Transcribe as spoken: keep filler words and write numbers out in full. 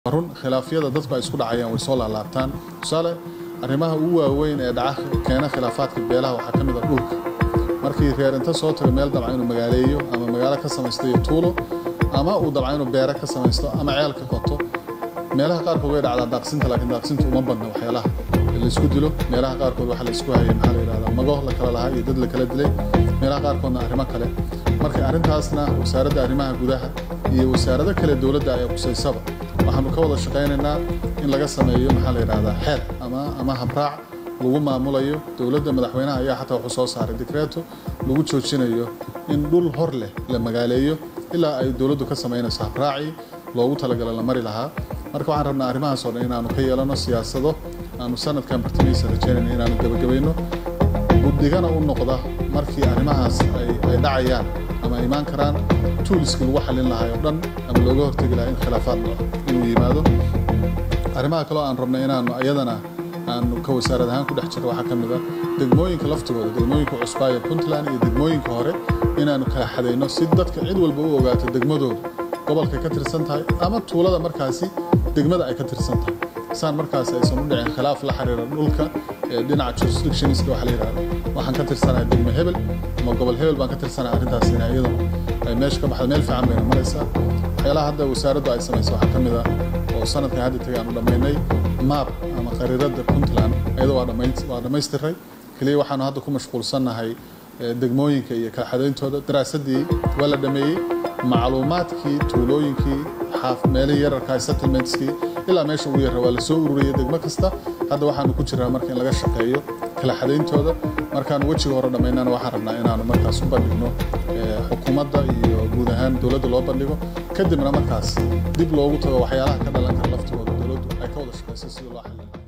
run khilaafyada dadku ay isku dhacayaan way soo laalaabtaan tusaale arrimaha ugu waaweyn ee dhaca keena khilaafaadka beelaha waxa kamid ah dhulka markii reer inta soo tago meel dabcan inuu magaaleeyo ama magaalo ka samaysto tuulo ama uu dabcan inuu beera ka samaysto ama ceel ka qoto meelaha qaar kood way dhacdaa daaqsinta laakiin daaqsintu uma badna waxyaalaha la isku dilo meelaha qaar kood waxa la isku hayay maxaa la yiraahdaa mago la kala lahaa iyo dad la kala dilay meelaha qaar koodna arrimo kale marka arrintaasna wasaaradda arrimaha gudaha iyo wasaaradda kale dawladda ay qusaysaba waxaanu ka wada shaqeynaynaa in laga sameeyo maxaa la yiraahdaa xeer ama ama habraac lagu maamulayo dawladda madaxweynaha ayaa xataa wuxuu soo saaray decreto lagu joojinayo in dhul hor leh la magaaleeyo ilaa ay dawladdu ka sameynayso habraaci loogu talagalay la mari lahaa marka waxaan rabnaa arrimahaas oo dhan inaanu ka yeelano siyaasado aanu sanadkan bartamihiisa rajaynayno inaanu gabagabayno guddigana u noqda markii arrimahaas ay ay dhacayaan ama imaan karaan toolska lagu xalin lahaa oo dhan ama looga hortagi lahaa in khilaafaad inuu yimaado arrimaha kale oo aan rabnay inaanu ayadana aanu ka wasaarad ahaan ku dhex jiro waxa kamid ah degmooyinka laftigooda degmooyinka cusbaa ee Puntland iyo degmooyinka hore inaanu kala xadayno si dadka cid walba u ogaato degmadooda gobolka ka tirsan tahay ama tuulada markaasi degmada ay ka tirsan tahay saan markaas ay soo dhicin khilaaf la xiriira dhulka ee dhinaca jurisdictions waxa la yiraahdo waxaan ka tirsanahay degmo hebel ama gobol hebel baan ka tirsanahay arrintaas in ayadu ay meesha ka baxdo meel fiican bay maraysaa waxyaalaha hadda wasaaraddu ay sameeyso waxa kamid ah oo sanadkan hadda tagay aanu dhameynay map ama qariirada Puntland ayadoo waa dhameeyay waa dhameystiray kaliya waxaanu hadda ku mashquulsanahay degmooyinka iyo kala xadayntooda daraasadii waa la dhameeyay macluumaadkii tuulooyinkii xaaf meelaha yararka settlementskii ilaa meesha ugu yar waa la soo ururiyay degmo kasta hadda waxaanu ku jiraa marka in laga shaqeeyo kala xadayntooda markaan wajiga hore dhameynana waxaan rabnaa inaanu markaas u bandhigno xukuumadda iyo guud ahaan dawladda loo bandhigo kadibna markaas dib loogu tago waxyaalaha ka dhalan kara laftooda dawladdu ay ka wada shaqeyso sidii loo xalin